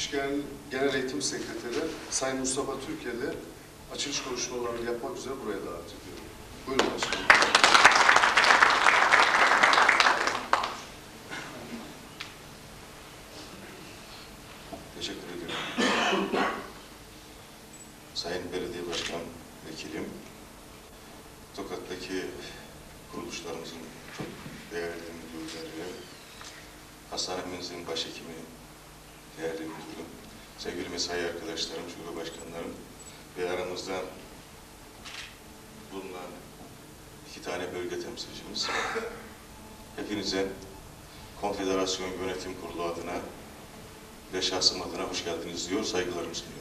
İş Genel Eğitim Sekreteri Sayın Mustafa Türkeli açılış konuşmalarını yapmak üzere buraya davet ediyorum. Buyurun başkanım. Teşekkür ediyorum. Sayın Belediye Başkan Vekilim, Tokat'taki kuruluşlarımızın çok değerli müdürleri, hastanemizin başhekimi, değerli müdürüm, sevgili mesai arkadaşlarım, şube başkanlarım ve aramızda bulunan 2 tane bölge temsilcimiz, hepinize Konfederasyon Yönetim Kurulu adına ve şahsım adına hoş geldiniz diyor, saygılarımı sunuyorum.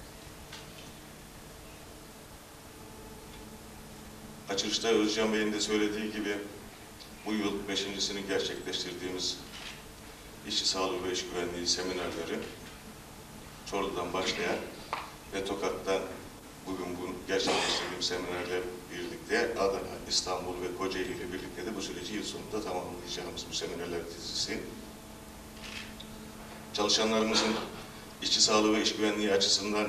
Açılışta Özcan Bey'in de söylediği gibi bu yıl 5.'sini gerçekleştirdiğimiz işçi sağlığı ve iş güvenliği seminerleri Çorlu'dan başlayan ve Tokat'tan bugün bu gerçekleştirdiğimiz seminerle birlikte Adana, İstanbul ve Kocaeli ile birlikte de bu süreci yıl sonunda tamamlayacağımız bu seminerler dizisi. Çalışanlarımızın işçi sağlığı ve iş güvenliği açısından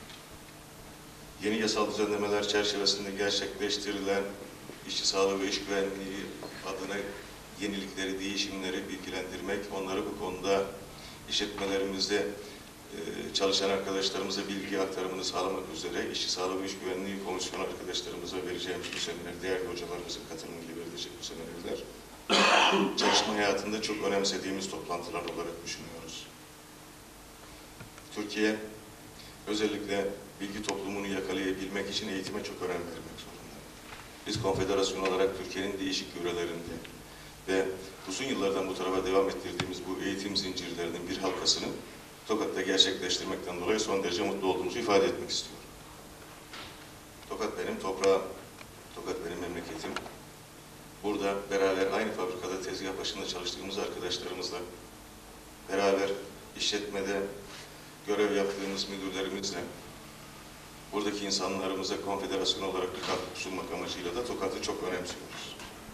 yeni yasal düzenlemeler çerçevesinde gerçekleştirilen işçi sağlığı ve iş güvenliği adına yenilikleri, değişimleri bilgilendirmek, onları bu konuda işletmelerimizde çalışan arkadaşlarımıza bilgi aktarımını sağlamak üzere işçi sağlığı ve iş güvenliği komisyonu arkadaşlarımıza vereceğimiz bu seminer, değerli hocalarımızın katılımıyla verilecek bu seminerler, çalışma hayatında çok önemsediğimiz toplantılar olarak düşünüyoruz. Türkiye, özellikle bilgi toplumunu yakalayabilmek için eğitime çok önem vermek zorunda. Biz konfederasyon olarak Türkiye'nin değişik yörelerinde ve uzun yıllardan bu tarafa devam ettirdiğimiz bu eğitim zincirlerinin bir halkasını Tokat'ta gerçekleştirmekten dolayı son derece mutlu olduğumuzu ifade etmek istiyorum. Tokat benim toprağım, Tokat benim memleketim. Burada beraber aynı fabrikada tezgah başında çalıştığımız arkadaşlarımızla, beraber işletmede görev yaptığımız müdürlerimizle, buradaki insanlarımıza konfederasyon olarak bir katkı sunmak amacıyla da Tokat'ı çok önemsiyoruz.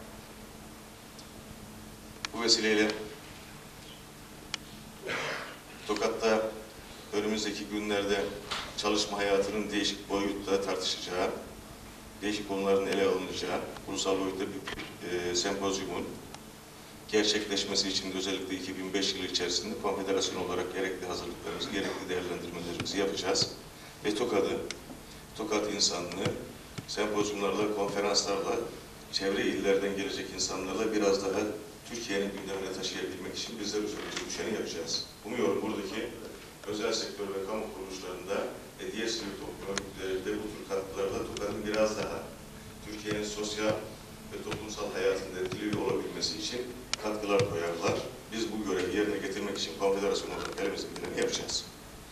Bu vesileyle Tokat'ta önümüzdeki günlerde çalışma hayatının değişik boyutta tartışacağı, değişik konuların ele alınacağı ulusal boyutta bir sempozyumun gerçekleşmesi için de özellikle 2005 yılı içerisinde konfederasyon olarak gerekli hazırlıklarımızı, gerekli değerlendirmelerimizi yapacağız. Ve Tokat insanlığı sempozyumlarla, konferanslarla, çevre illerden gelecek insanlarla biraz daha Türkiye'nin gündemine taşıyabilmek için bizler üzerimize düşeni yapacağız. Umuyorum buradaki özel sektör ve kamu kuruluşlarında ve diğer sivil toplum örgütlerinde bu tür katkılarla Tokat'ın biraz daha Türkiye'nin sosyal ve toplumsal hayatında etkili olabilmesi için katkılar koyarlar. Biz bu görevi yerine getirmek için konfederasyon olarak elimizden geleni yapacağız.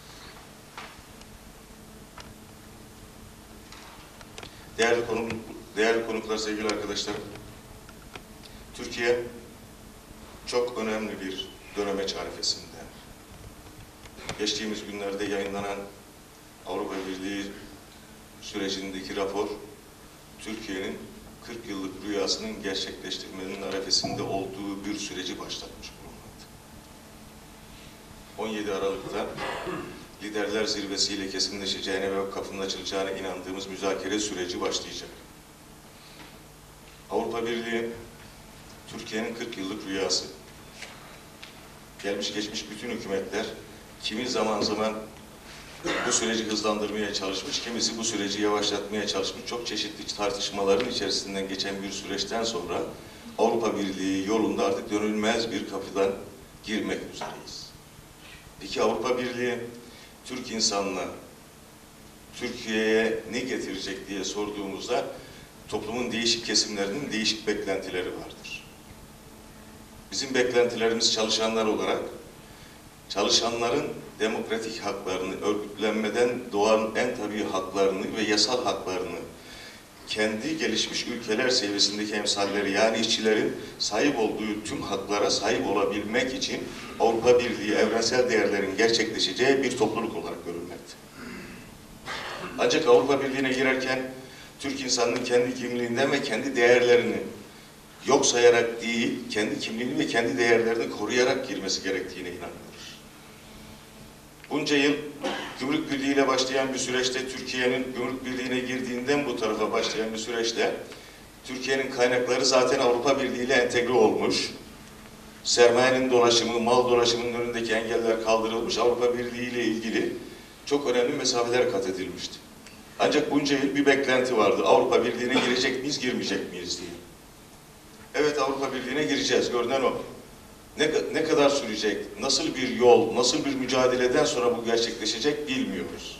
Değerli konuklar, sevgili arkadaşlar, Türkiye çok önemli bir dönemeç arifesinde. Geçtiğimiz günlerde yayınlanan Avrupa Birliği sürecindeki rapor, Türkiye'nin 40 yıllık rüyasının gerçekleştirmenin arifesinde olduğu bir süreci başlatmış bulunmakta. 17 Aralık'ta Liderler Zirvesi'yle kesinleşeceğine ve kapının açılacağına inandığımız müzakere süreci başlayacak. Avrupa Birliği, Türkiye'nin 40 yıllık rüyası. Gelmiş geçmiş bütün hükümetler, kimi zaman zaman bu süreci hızlandırmaya çalışmış, kimisi bu süreci yavaşlatmaya çalışmış. Çok çeşitli tartışmaların içerisinden geçen bir süreçten sonra Avrupa Birliği yolunda artık dönülmez bir kapıdan girmek üzereyiz. Peki Avrupa Birliği, Türk insanına, Türkiye'ye ne getirecek diye sorduğumuzda toplumun değişik kesimlerinin değişik beklentileri vardır. Bizim beklentilerimiz çalışanlar olarak, çalışanların demokratik haklarını, örgütlenmeden doğan en tabii haklarını ve yasal haklarını kendi gelişmiş ülkeler seviyesindeki emsalleri, yani işçilerin sahip olduğu tüm haklara sahip olabilmek için Avrupa Birliği evrensel değerlerin gerçekleşeceği bir topluluk olarak görülmekte. Ancak Avrupa Birliği'ne girerken Türk insanının kendi kimliğinden ve kendi değerlerini yok sayarak değil, kendi kimliğini ve kendi değerlerini koruyarak girmesi gerektiğine inanıyoruz. Bunca yıl Gümrük Birliği ile başlayan bir süreçte, Türkiye'nin Gümrük Birliği'ne girdiğinden bu tarafa başlayan bir süreçte, Türkiye'nin kaynakları zaten Avrupa Birliği ile entegre olmuş. Sermayenin dolaşımı, mal dolaşımının önündeki engeller kaldırılmış, Avrupa Birliği ile ilgili çok önemli mesafeler kat edilmişti. Ancak bunca yıl bir beklenti vardı. Avrupa Birliği'ne girecek miyiz, girmeyecek miyiz diye. Evet, Avrupa Birliği'ne gireceğiz. Görünen o. Ne kadar sürecek, nasıl bir yol, nasıl bir mücadeleden sonra bu gerçekleşecek bilmiyoruz.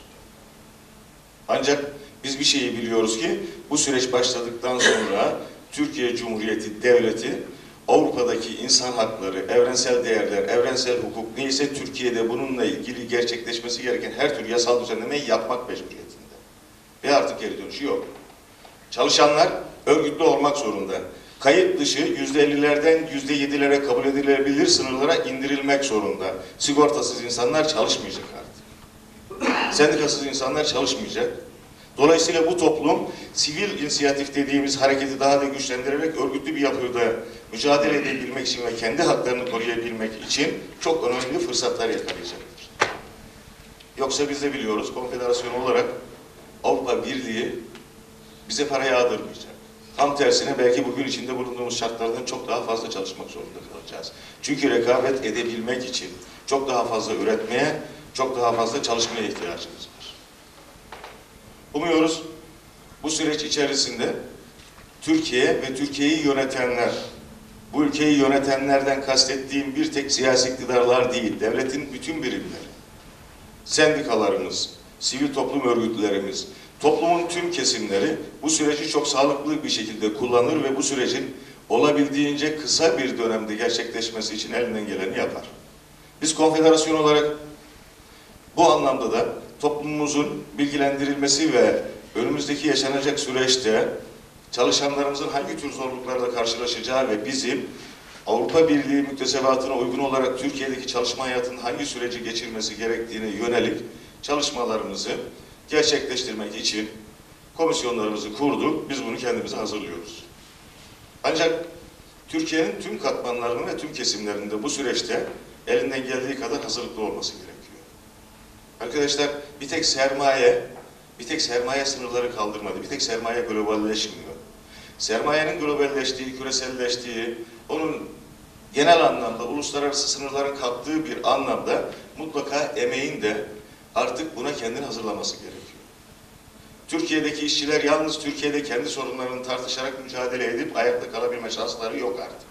Ancak biz bir şeyi biliyoruz ki bu süreç başladıktan sonra Türkiye Cumhuriyeti Devleti Avrupa'daki insan hakları, evrensel değerler, evrensel hukuk neyse Türkiye'de bununla ilgili gerçekleşmesi gereken her tür yasal düzenlemeyi yapmak mecburiyetinde. Ve artık geri dönüşü yok. Çalışanlar örgütlü olmak zorunda. Kayıt dışı %50'lerden %7'lere kabul edilebilir sınırlara indirilmek zorunda. Sigortasız insanlar çalışmayacak artık. Sendikasız insanlar çalışmayacak. Dolayısıyla bu toplum sivil inisiyatif dediğimiz hareketi daha da güçlendirerek örgütlü bir yapıda mücadele edebilmek için ve kendi haklarını koruyabilmek için çok önemli fırsatlar yakalayacaktır. Yoksa biz de biliyoruz, konfederasyon olarak Avrupa Birliği bize para yağdırmayacak. Tam tersine belki bugün içinde bulunduğumuz şartlardan çok daha fazla çalışmak zorunda kalacağız. Çünkü rekabet edebilmek için çok daha fazla üretmeye, çok daha fazla çalışmaya ihtiyacımız var. Umuyoruz bu süreç içerisinde Türkiye ve Türkiye'yi yönetenler, bu ülkeyi yönetenlerden kastettiğim bir tek siyasi iktidarlar değil, devletin bütün birimleri, sendikalarımız, sivil toplum örgütlerimiz, toplumun tüm kesimleri bu süreci çok sağlıklı bir şekilde kullanır ve bu sürecin olabildiğince kısa bir dönemde gerçekleşmesi için elinden geleni yapar. Biz konfederasyon olarak bu anlamda da toplumumuzun bilgilendirilmesi ve önümüzdeki yaşanacak süreçte çalışanlarımızın hangi tür zorluklarla karşılaşacağı ve bizim Avrupa Birliği müktesebatına uygun olarak Türkiye'deki çalışma hayatının hangi süreci geçirmesi gerektiğine yönelik çalışmalarımızı gerçekleştirmek için komisyonlarımızı kurduk. Biz bunu kendimize hazırlıyoruz. Ancak Türkiye'nin tüm katmanlarının ve tüm kesimlerinde bu süreçte elinden geldiği kadar hazırlıklı olması gerekiyor. Arkadaşlar bir tek sermaye sınırları kaldırmadı. Bir tek sermaye globalleşmiyor. Sermayenin globalleştiği, küreselleştiği, onun genel anlamda uluslararası sınırların kalktığı bir anlamda mutlaka emeğin de artık buna kendini hazırlaması gerekiyor. Türkiye'deki işçiler yalnız Türkiye'de kendi sorunlarını tartışarak mücadele edip ayakta kalabilme şansları yok artık.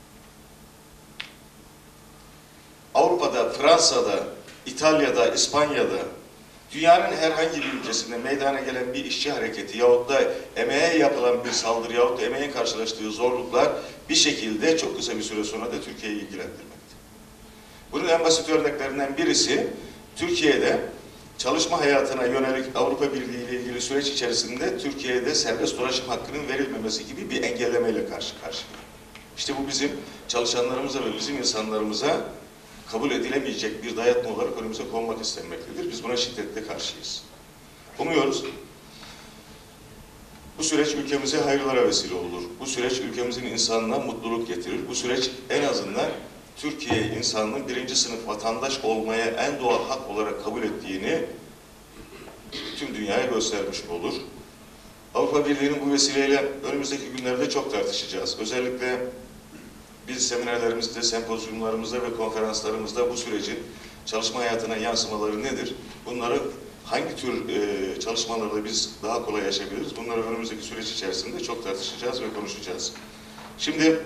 Avrupa'da, Fransa'da, İtalya'da, İspanya'da, dünyanın herhangi bir ülkesinde meydana gelen bir işçi hareketi yahut da emeğe yapılan bir saldırı yahut da emeğin karşılaştığı zorluklar bir şekilde çok kısa bir süre sonra da Türkiye'yi ilgilendirmekte. Bunun en basit örneklerinden birisi, Türkiye'de çalışma hayatına yönelik Avrupa Birliği ile ilgili süreç içerisinde Türkiye'de serbest dolaşım hakkının verilmemesi gibi bir engellemeyle karşı karşıya. İşte bu bizim çalışanlarımıza ve bizim insanlarımıza kabul edilemeyecek bir dayatma olarak önümüze konmak istenmektedir. Biz buna şiddetle karşıyız. Umuyoruz bu süreç ülkemize hayırlara vesile olur. Bu süreç ülkemizin insanına mutluluk getirir. Bu süreç en azından Türkiye insanının birinci sınıf vatandaş olmaya en doğal hak olarak kabul ettiğini tüm dünyaya göstermiş olur. Avrupa Birliği'nin bu vesileyle önümüzdeki günlerde çok tartışacağız. Özellikle biz seminerlerimizde, sempozyumlarımızda ve konferanslarımızda bu sürecin çalışma hayatına yansımaları nedir? Bunları hangi tür çalışmalarla biz daha kolay yaşayabiliriz? Bunları önümüzdeki süreç içerisinde çok tartışacağız ve konuşacağız. Şimdi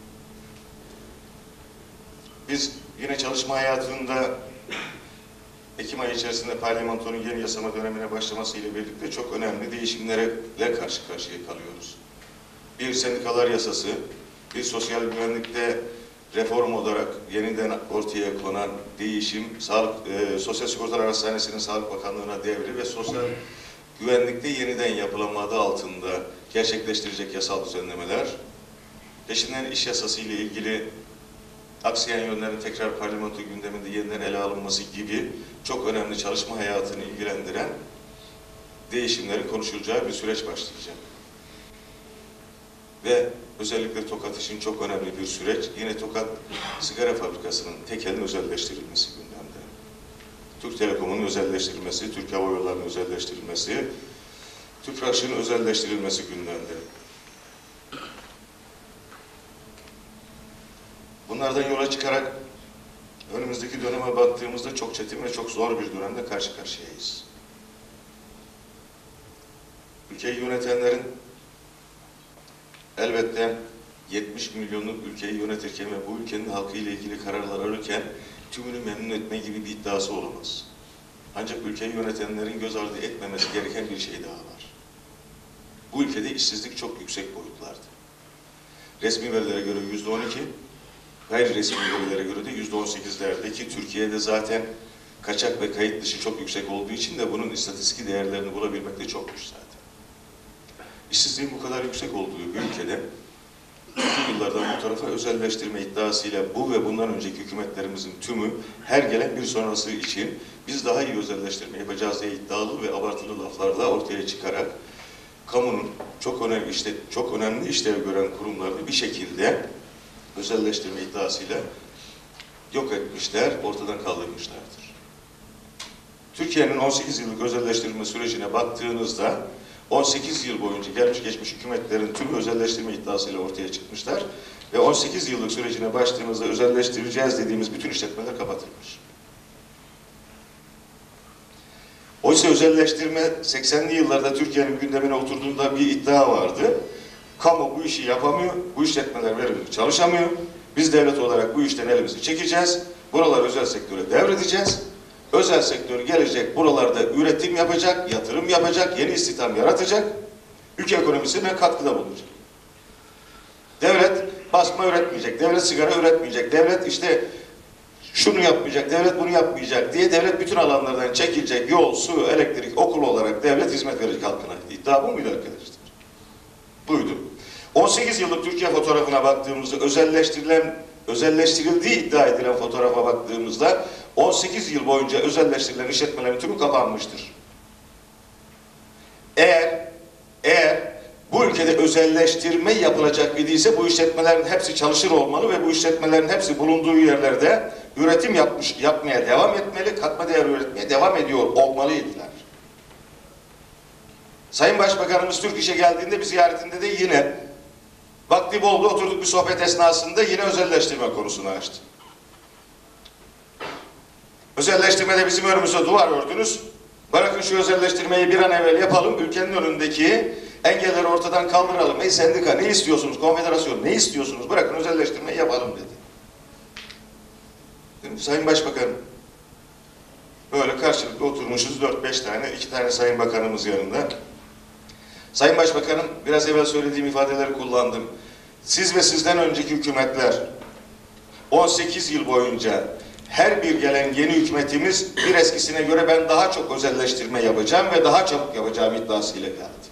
biz yine çalışma hayatında Ekim ayı içerisinde parlamentonun yeni yasama dönemine başlamasıyla birlikte çok önemli değişimlerle karşı karşıya kalıyoruz. Bir sendikalar yasası, bir sosyal güvenlikte reform olarak yeniden ortaya konan değişim, Sosyal Sigortalar Hastanesi'nin Sağlık Bakanlığı'na devri ve sosyal güvenlikte yeniden yapılanma adı altında gerçekleştirecek yasal düzenlemeler, peşinden iş yasası ile ilgili aksayan yönlerin tekrar parlamento gündeminde yeniden ele alınması gibi çok önemli çalışma hayatını ilgilendiren değişimlerin konuşulacağı bir süreç başlayacak. Ve özellikle Tokat için çok önemli bir süreç. Yine Tokat Sigara Fabrikası'nın tekelin özelleştirilmesi gündemde. Türk Telekom'un özelleştirilmesi, Türk Hava Yolları'nın özelleştirilmesi, TÜPRAŞ'ın özelleştirilmesi gündemde. Bunlardan yola çıkarak önümüzdeki döneme baktığımızda çok çetin ve çok zor bir dönemde karşı karşıyayız. Ülkeyi yönetenlerin elbette 70 milyonluk ülkeyi yönetirken ve bu ülkenin halkı ile ilgili kararlar alırken tümünü memnun etme gibi bir iddiası olamaz. Ancak ülkeyi yönetenlerin göz ardı etmemesi gereken bir şey daha var. Bu ülkede işsizlik çok yüksek boyutlarda. Resmi verilere göre %12, gayri resmi verilere göre de %18'lerde ki Türkiye'de zaten kaçak ve kayıt dışı çok yüksek olduğu için de bunun istatistik değerlerini bulabilmek de çok güç zaten. İşsizliğin bu kadar yüksek olduğu bir ülkede bu yıllardan bu tarafa özelleştirme iddiasıyla bu ve bundan önceki hükümetlerimizin tümü her gelen bir sonrası için biz daha iyi özelleştirme yapacağız diye iddialı ve abartılı laflarla ortaya çıkarak kamunun çok önemli işlev gören kurumlarını bir şekilde özelleştirme iddiasıyla yok etmişler, ortadan kaldırmışlardır. Türkiye'nin 18 yıllık özelleştirme sürecine baktığınızda 18 yıl boyunca gelmiş geçmiş hükümetlerin tüm özelleştirme iddiasıyla ortaya çıkmışlar ve 18 yıllık sürecine başladığımızda özelleştireceğiz dediğimiz bütün işletmeler kapatılmış. Oysa özelleştirme 80'li yıllarda Türkiye'nin gündemine oturduğunda bir iddia vardı. Kamu bu işi yapamıyor, bu işletmeler verimli çalışamıyor. Biz devlet olarak bu işten elimizi çekeceğiz, buraları özel sektöre devredeceğiz. Özel sektör gelecek, buralarda üretim yapacak, yatırım yapacak, yeni istihdam yaratacak, ülke ekonomisine katkıda bulunacak. Devlet basma üretmeyecek, devlet sigara üretmeyecek, devlet işte şunu yapmayacak, devlet bunu yapmayacak diye devlet bütün alanlardan çekilecek, yol, su, elektrik, okul olarak devlet hizmet verecek halkına. İddia bu muydu arkadaşlar? Buydu. 18 yıllık Türkiye fotoğrafına baktığımızda özelleştirildiği iddia edilen fotoğrafa baktığımızda 18 yıl boyunca özelleştirilen işletmelerin tümü kapanmıştır. Eğer bu ülkede özelleştirme yapılacak idiyse bu işletmelerin hepsi çalışır olmalı ve bu işletmelerin hepsi bulunduğu yerlerde üretim yapmaya devam etmeli, katma değer üretmeye devam ediyor olmalıydılar. Sayın Başbakanımız Türk İş'e geldiğinde bir ziyaretinde de yine vakti boldu, oturduk bir sohbet esnasında yine özelleştirme konusunu açtı. Özelleştirmede bizim önümüze duvar ördünüz. Bırakın şu özelleştirmeyi bir an evvel yapalım. Ülkenin önündeki engelleri ortadan kaldıralım. Ey sendika ne istiyorsunuz? Konfederasyon ne istiyorsunuz? Bırakın özelleştirmeyi yapalım dedi. Dedim, Sayın Başbakan böyle karşılıklı oturmuşuz 4-5 tane, 2 tane Sayın Bakanımız yanında. Sayın Başbakanım biraz evvel söylediğim ifadeleri kullandım. Siz ve sizden önceki hükümetler 18 yıl boyunca her bir gelen yeni hükümetimiz bir eskisine göre ben daha çok özelleştirme yapacağım ve daha çabuk yapacağım iddiasıyla geldi.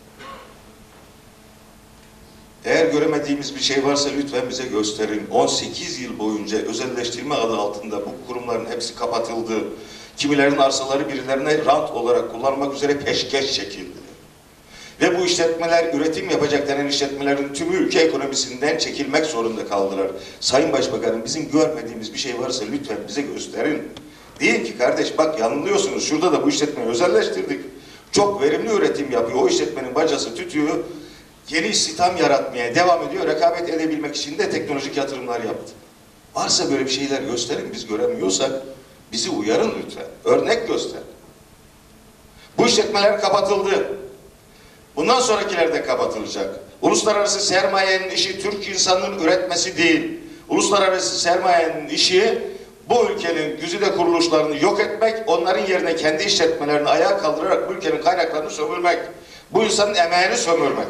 Eğer göremediğimiz bir şey varsa lütfen bize gösterin. 18 yıl boyunca özelleştirme adı altında bu kurumların hepsi kapatıldı. Kimilerin arsaları birilerine rant olarak kullanmak üzere peşkeş çekildi. Ve bu işletmeler üretim yapacak denen işletmelerin tümü ülke ekonomisinden çekilmek zorunda kaldılar. Sayın Başbakanım bizim görmediğimiz bir şey varsa lütfen bize gösterin. Deyin ki kardeş bak yanılıyorsunuz şurada da bu işletmeyi özelleştirdik. Çok verimli üretim yapıyor. O işletmenin bacası tütüyor. Yeni istihdam yaratmaya devam ediyor. Rekabet edebilmek için de teknolojik yatırımlar yaptı. Varsa böyle bir şeyler gösterin. Biz göremiyorsak bizi uyarın lütfen. Örnek gösterin. Bu işletmeler kapatıldı. Bundan sonrakiler de kapatılacak. Uluslararası sermayenin işi Türk insanının üretmesi değil. Uluslararası sermayenin işi bu ülkenin güzide kuruluşlarını yok etmek, onların yerine kendi işletmelerini ayağa kaldırarak bu ülkenin kaynaklarını sömürmek. Bu insanın emeğini sömürmek.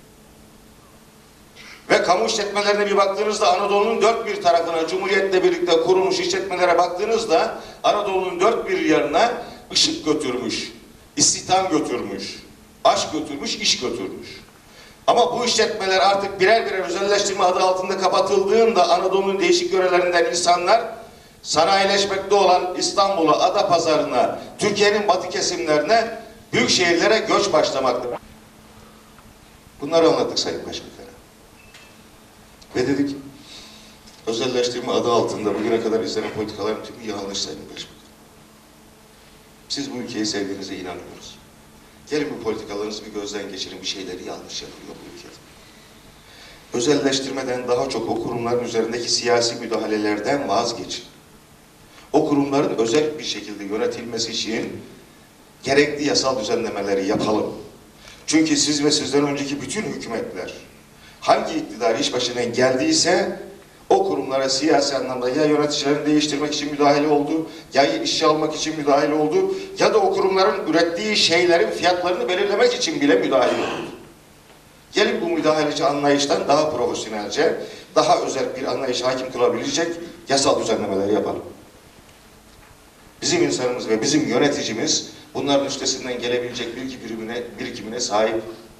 Ve kamu işletmelerine bir baktığınızda Anadolu'nun dört bir tarafına Cumhuriyet'le birlikte kurulmuş işletmelere baktığınızda Anadolu'nun dört bir yanına ışık götürmüş, istihdam götürmüş, aşk götürmüş, iş götürmüş. Ama bu işletmeler artık birer birer özelleştirme adı altında kapatıldığında Anadolu'nun değişik yörelerinden insanlar sanayileşmekte olan İstanbul'a, Adapazarı'na, Türkiye'nin batı kesimlerine, büyük şehirlere göç başlamaktadır. Bunları anlattık Sayın Başbakan'a. Ve dedik, özelleştirme adı altında bugüne kadar izlenen politikaların tümü yanlış Sayın Başbakan. Siz bu ülkeyi sevdiğinize inanıyoruz. Gelin bu politikalarınızı bir gözden geçirin. Bir şeyleri yanlış yapıyor bu ülkede. Özelleştirmeden daha çok o kurumların üzerindeki siyasi müdahalelerden vazgeçin. O kurumların özel bir şekilde yönetilmesi için gerekli yasal düzenlemeleri yapalım. Çünkü siz ve sizden önceki bütün hükümetler hangi iktidar iş başına geldiyse o kurumlara siyasi anlamda ya yöneticilerini değiştirmek için müdahale oldu, ya işçi almak için müdahale oldu, ya da o kurumların ürettiği şeylerin fiyatlarını belirlemek için bile müdahale oldu. Gelin bu müdahaleci anlayıştan daha profesyonelce, daha özel bir anlayış hakim kılabilecek yasal düzenlemeleri yapalım. Bizim insanımız ve bizim yöneticimiz bunların üstesinden gelebilecek bilgi birikimine sahip.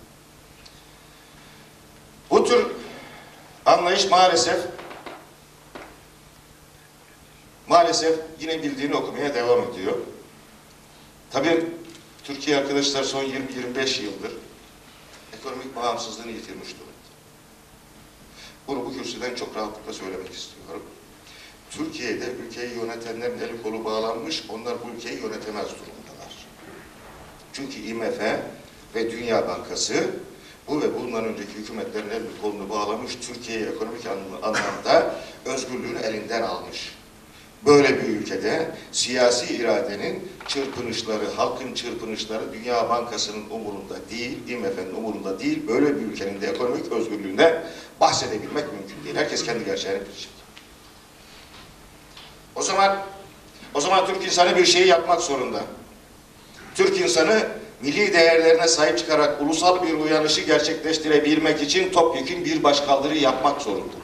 Bu tür anlayış maalesef yine bildiğini okumaya devam ediyor. Tabii Türkiye arkadaşlar son 20-25 yıldır ekonomik bağımsızlığını yitirmiş durumda. Bunu bu kürsüden çok rahatlıkla söylemek istiyorum. Türkiye'de ülkeyi yönetenlerin eli kolu bağlanmış, onlar bu ülkeyi yönetemez durumdalar. Çünkü IMF ve Dünya Bankası bu ve bundan önceki hükümetlerin elini kolunu bağlamış, Türkiye'yi ekonomik anlamda özgürlüğünü elinden almış. Böyle bir ülkede siyasi iradenin çırpınışları, halkın çırpınışları Dünya Bankası'nın umurunda değil, IMF'nin umurunda değil, böyle bir ülkenin de ekonomik özgürlüğünden bahsedebilmek mümkün değil. Herkes kendi gerçeğini bilecek. O zaman Türk insanı bir şeyi yapmak zorunda. Türk insanı milli değerlerine sahip çıkarak ulusal bir uyanışı gerçekleştirebilmek için topyekün bir başkaldırı yapmak zorunda.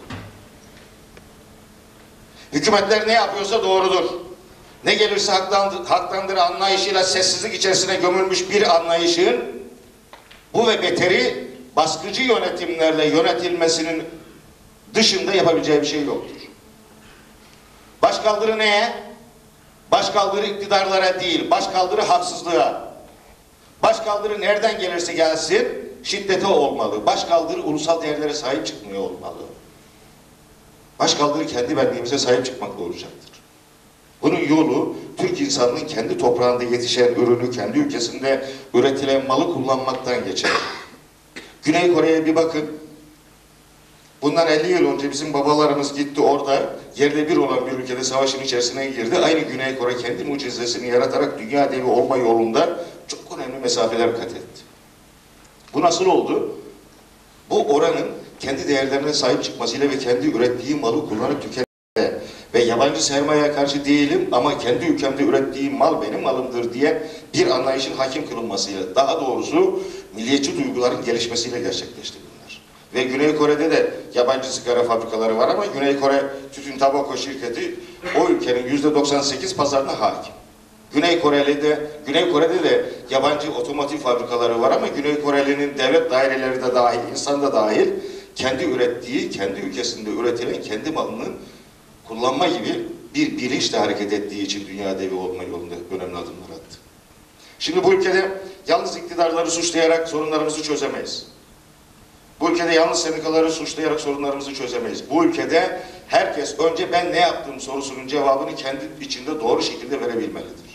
Hükümetler ne yapıyorsa doğrudur. Ne gelirse haktandır anlayışıyla sessizlik içerisine gömülmüş bir anlayışın bu ve beteri baskıcı yönetimlerle yönetilmesinin dışında yapabileceği bir şey yoktur. Başkaldırı neye? Başkaldırı iktidarlara değil, başkaldırı haksızlığa. Başkaldırı nereden gelirse gelsin şiddete olmalı. Başkaldırı ulusal değerlere sahip çıkmıyor olmalı. Başkaldırı kendi benliğimize sahip çıkmakla olacaktır. Bunun yolu Türk insanının kendi toprağında yetişen ürünü, kendi ülkesinde üretilen malı kullanmaktan geçer. Güney Kore'ye bir bakın. Bundan 50 yıl önce bizim babalarımız gitti orada yerle bir olan bir ülkede savaşın içerisine girdi. Aynı Güney Kore kendi mucizesini yaratarak dünya devi olma yolunda çok önemli mesafeler kat etti. Bu nasıl oldu? Bu oranın kendi değerlerine sahip çıkmasıyla ve kendi ürettiği malı kullanıp tüketmesiyle ve yabancı sermayeye karşı değilim ama kendi ülkemde ürettiğim mal benim malımdır diye bir anlayışın hakim kılınmasıyla, daha doğrusu milliyetçi duyguların gelişmesiyle gerçekleşti bunlar. Ve Güney Kore'de de yabancı sigara fabrikaları var ama Güney Kore Tütün Tabako şirketi o ülkenin %98 pazarına hakim. Güney Kore'de de yabancı otomotiv fabrikaları var ama Güney Koreli'nin devlet daireleri de dahil, insan da dahil kendi ürettiği, kendi ülkesinde üretilen kendi malını kullanma gibi bir bilinçle hareket ettiği için dünya devi olma yolunda önemli adımlar attı. Şimdi bu ülkede yalnız iktidarları suçlayarak sorunlarımızı çözemeyiz. Bu ülkede yalnız sendikaları suçlayarak sorunlarımızı çözemeyiz. Bu ülkede herkes önce ben ne yaptım sorusunun cevabını kendi içinde doğru şekilde verebilmelidir.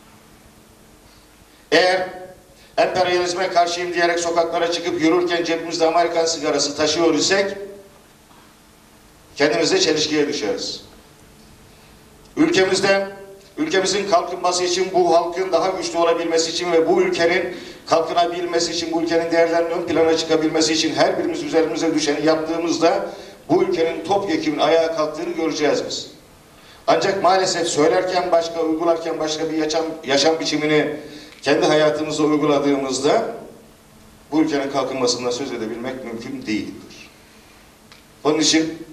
Eğer emperyalizme karşıyım diyerek sokaklara çıkıp yürürken cebimizde Amerikan sigarası taşıyor isek kendimizde çelişkiye düşeriz. Ülkemizin kalkınması için, bu halkın daha güçlü olabilmesi için ve bu ülkenin kalkınabilmesi için, bu ülkenin değerlerinin ön plana çıkabilmesi için her birimiz üzerimize düşeni yaptığımızda bu ülkenin topyekün ayağa kalktığını göreceğiz biz. Ancak maalesef söylerken başka, uygularken başka bir yaşam biçimini kendi hayatımıza uyguladığımızda bu ülkenin kalkınmasından söz edebilmek mümkün değildir. Onun için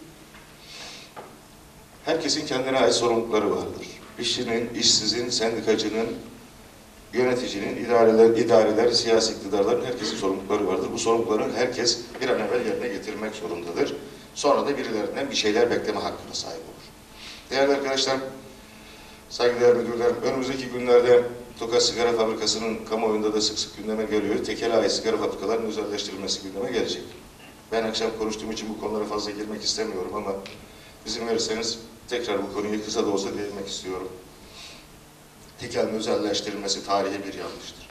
herkesin kendine ait sorumlulukları vardır. İşçinin, işsizin, sendikacının, yöneticinin, idareler, siyasi iktidarların herkesin sorumlulukları vardır. Bu sorumlulukları herkes bir an evvel yerine getirmek zorundadır. Sonra da birilerinden bir şeyler bekleme hakkına sahip olur. Değerli arkadaşlar, saygıdeğer müdürlerim, önümüzdeki günlerde Tokat Sigara Fabrikası'nın kamuoyunda da sık sık gündeme geliyor. Tekele ait sigara fabrikalarının özelleştirilmesi gündeme gelecek. Ben akşam konuştuğum için bu konulara fazla girmek istemiyorum ama izin verirseniz tekrar bu konuyu kısa da olsa değinmek istiyorum. tekelin özelleştirilmesi tarihi bir yanlıştır.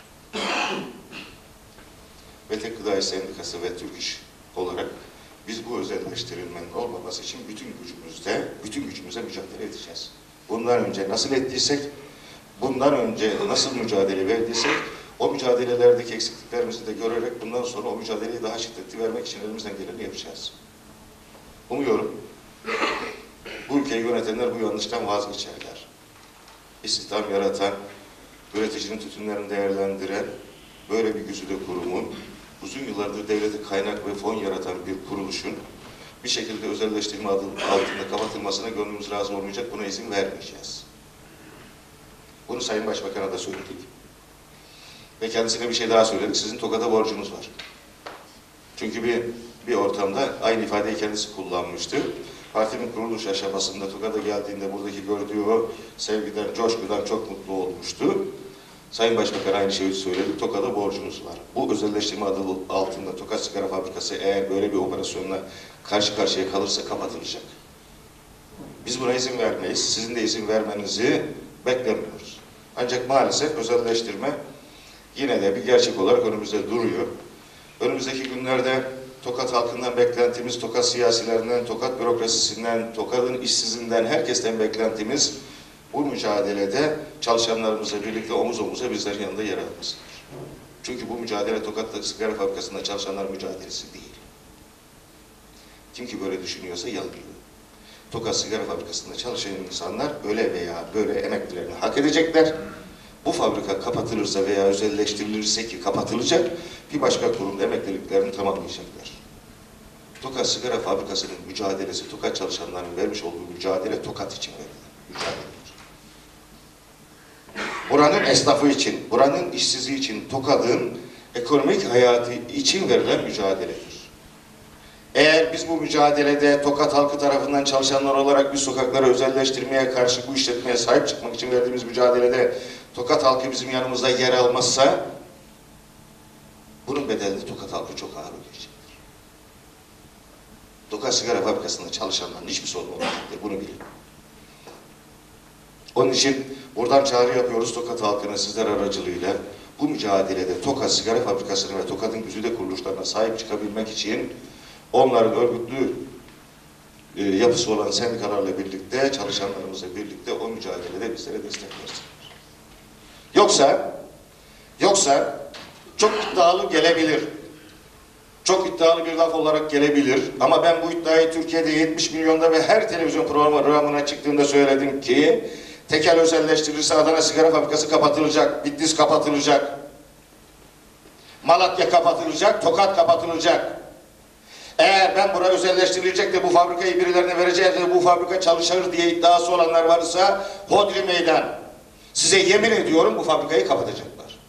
Ve Tek Gıda İş Sendikası ve Türk İş olarak biz bu özelleştirilmenin olmaması için bütün gücümüze mücadele edeceğiz. Bundan önce nasıl ettiysek, bundan önce nasıl mücadele verdiysek, o mücadelelerdeki eksikliklerimizi de görerek bundan sonra o mücadeleyi daha şiddetli vermek için elimizden geleni yapacağız. Umuyorum bu ülkeyi yönetenler bu yanlıştan vazgeçerler. İstihdam yaratan, üreticinin tütünlerini değerlendiren, böyle bir güzide kurumun, uzun yıllardır devlete kaynak ve fon yaratan bir kuruluşun bir şekilde özelleştirme adı altında kapatılmasına gönlümüz razı olmayacak, buna izin vermeyeceğiz. Bunu Sayın Başbakan'a da söyledik. Ve kendisine bir şey daha söyledik, sizin Tokat'a borcunuz var. Çünkü bir ortamda aynı ifadeyi kendisi kullanmıştı. Partinin kuruluş aşamasında Tokat'a geldiğinde buradaki gördüğü o sevgiden, coşkudan çok mutlu olmuştu. Sayın Başbakan aynı şeyi söyledi, Tokat'a borcunuz var. Bu özelleştirme adı altında Tokat Sigara Fabrikası eğer böyle bir operasyonla karşı karşıya kalırsa kapatılacak. Biz buna izin vermeyiz, sizin de izin vermenizi beklemiyoruz. Ancak maalesef özelleştirme yine de bir gerçek olarak önümüzde duruyor. Önümüzdeki günlerde Tokat halkından beklentimiz, Tokat siyasilerinden, Tokat bürokrasisinden, Tokat'ın işsizinden, herkesten beklentimiz bu mücadelede çalışanlarımızla birlikte omuz omuza bizlerin yanında yer almasıdır. Çünkü bu mücadele Tokat'ta sigara fabrikasında çalışanlar mücadelesi değil. Kim ki böyle düşünüyorsa yanılıyor. Tokat Sigara Fabrikası'nda çalışan insanlar öyle veya böyle emeklilerini hak edecekler. Bu fabrika kapatılırsa veya özelleştirilirse ki kapatılacak, bir başka kurum emekliliklerini tamamlayacaklar. Tokat Sigara Fabrikası'nın mücadelesi, Tokat çalışanlarının vermiş olduğu mücadele Tokat için verilen mücadeledir. Buranın esnafı için, buranın işsizliği için, Tokat'ın ekonomik hayatı için verilen mücadeledir. Eğer biz bu mücadelede Tokat halkı tarafından çalışanlar olarak bir sokakları özelleştirmeye karşı bu işletmeye sahip çıkmak için verdiğimiz mücadelede Tokat halkı bizim yanımızda yer almazsa bunun bedelini Tokat halkı çok ağır ödeyecektir. Tokat Sigara Fabrikası'nda çalışanların hiçbir sorun olmayacaktır. Bunu bilin. Onun için buradan çağrı yapıyoruz Tokat halkına sizler aracılığıyla. Bu mücadelede Tokat Sigara Fabrikası'na ve Tokat'ın güzide kuruluşlarına sahip çıkabilmek için onların örgütlü yapısı olan sendikalarla birlikte, çalışanlarımızla birlikte o mücadelede bizlere destek versinler. Yoksa çok iddialı gelebilir. Çok iddialı bir laf olarak gelebilir. Ama ben bu iddiayı Türkiye'de 70 milyonda ve her televizyon programına çıktığımda söyledim ki tekel özelleştirirse Adana Sigara Fabrikası kapatılacak, Bitlis kapatılacak, Malatya kapatılacak, Tokat kapatılacak. Eğer ben buraya özelleştirilecek de bu fabrikayı birilerine vereceğiz de bu fabrika çalışır diye iddiası olanlar varsa hodri meydan. Size yemin ediyorum bu fabrikayı kapatacaklar.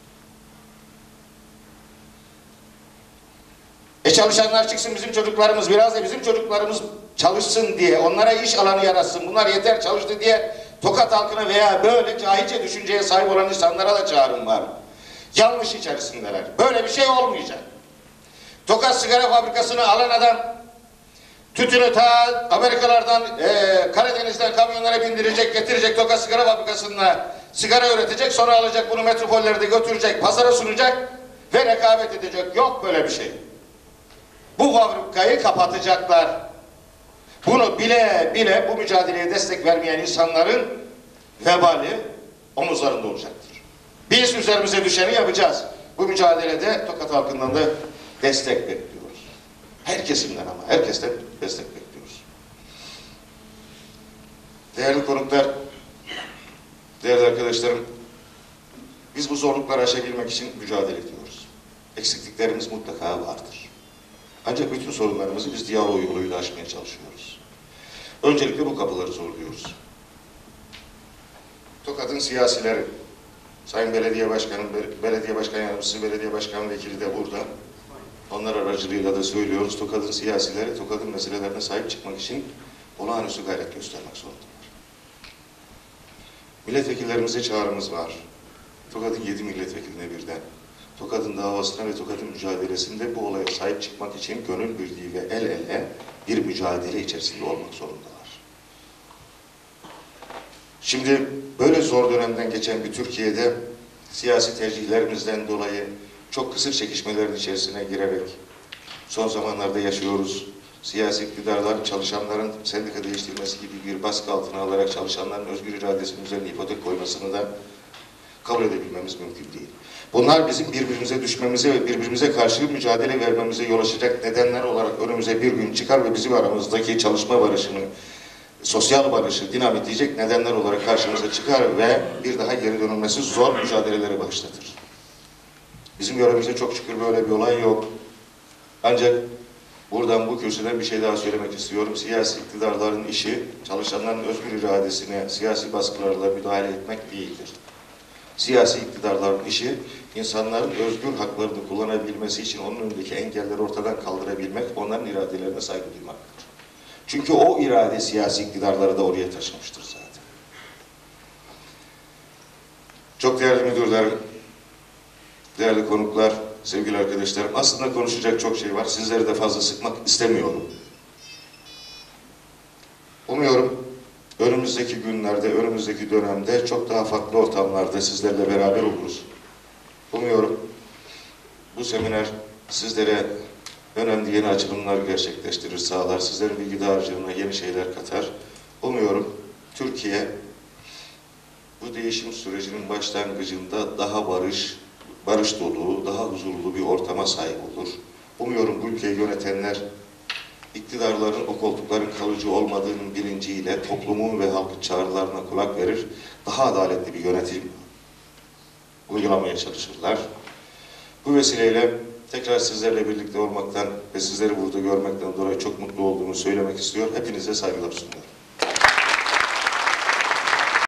Çalışanlar çıksın bizim çocuklarımız, biraz da bizim çocuklarımız çalışsın diye, onlara iş alanı yaratsın, bunlar yeter çalıştı diye Tokat halkına veya böyle cahilce düşünceye sahip olan insanlara da çağrım var. Yanlış içerisindeler. Böyle bir şey olmayacak. Tokat Sigara Fabrikası'nı alan adam tütünü ta Amerikalardan, Karadeniz'den kamyonlara bindirecek, getirecek Tokat Sigara Fabrikası'nda sigara üretecek, sonra alacak bunu metropollerde götürecek, pazara sunacak ve rekabet edecek. Yok böyle bir şey. Bu fabrikayı kapatacaklar. Bunu bile bile bu mücadeleye destek vermeyen insanların vebali omuzlarında olacaktır. Biz üzerimize düşeni yapacağız. Bu mücadelede Tokat halkından da destek bekliyoruz. Her kesimden ama, herkesten destek bekliyoruz. Değerli konuklar, değerli arkadaşlarım, biz bu zorlukları aşabilmek için mücadele ediyoruz. Eksikliklerimiz mutlaka vardır. Ancak bütün sorunlarımızı biz diyalog yoluyla aşmaya çalışıyoruz. Öncelikle bu kapıları zorluyoruz. Tokat'ın siyasileri, Sayın Belediye Başkanı, Belediye Başkan Yardımcısı, Belediye Başkan Vekili de burada. Onlar aracılığıyla da söylüyoruz. Tokat'ın siyasileri, Tokat'ın meselelerine sahip çıkmak için olağanüstü gayret göstermek zorundalar. Milletvekillerimize çağrımız var. Tokat'ın 7 milletvekiline birden. Tokat'ın davasına ve Tokat'ın mücadelesinde bu olaya sahip çıkmak için gönül birliği ve el ele bir mücadele içerisinde olmak zorundalar. Şimdi böyle zor dönemden geçen bir Türkiye'de siyasi tercihlerimizden dolayı çok kısır çekişmelerin içerisine girerek son zamanlarda yaşıyoruz. Siyasi iktidarlar çalışanların sendika değiştirmesi gibi bir baskı altına alarak çalışanların özgür iradesinin üzerine ipotek koymasını da kabul edebilmemiz mümkün değil. Bunlar bizim birbirimize düşmemize ve birbirimize karşı mücadele vermemize yol açacak nedenler olarak önümüze bir gün çıkar ve bizim aramızdaki çalışma barışını, sosyal barışı dinamitleyecek nedenler olarak karşımıza çıkar ve bir daha geri dönülmesi zor mücadeleleri başlatır. Bizim görevimizde çok şükür böyle bir olay yok. Ancak buradan bu kürsüden bir şey daha söylemek istiyorum. Siyasi iktidarların işi çalışanların özgür iradesine siyasi baskılarla müdahale etmek değildir. Siyasi iktidarların işi insanların özgür haklarını kullanabilmesi için onun önündeki engelleri ortadan kaldırabilmek, onların iradelerine saygı duymaktır. Çünkü o irade siyasi iktidarları da oraya taşımıştır zaten. Çok değerli müdürler, değerli konuklar, sevgili arkadaşlarım, aslında konuşacak çok şey var. Sizleri de fazla sıkmak istemiyorum. Umuyorum önümüzdeki günlerde, önümüzdeki dönemde çok daha farklı ortamlarda sizlerle beraber oluruz. Umuyorum bu seminer sizlere önemli yeni açılımlar gerçekleştirir, sağlar. Sizlerin bilgi dağarcığına yeni şeyler katar. Umuyorum Türkiye bu değişim sürecinin başlangıcında daha barış dolu, daha huzurlu bir ortama sahip olur. Umuyorum bu ülkeyi yönetenler iktidarların o koltukların kalıcı olmadığının bilinciyle toplumun ve halkın çağrılarına kulak verir, daha adaletli bir yönetim uygulamaya çalışırlar. Bu vesileyle tekrar sizlerle birlikte olmaktan ve sizleri burada görmekten dolayı çok mutlu olduğumu söylemek istiyor. Hepinize saygılar sunuyorum.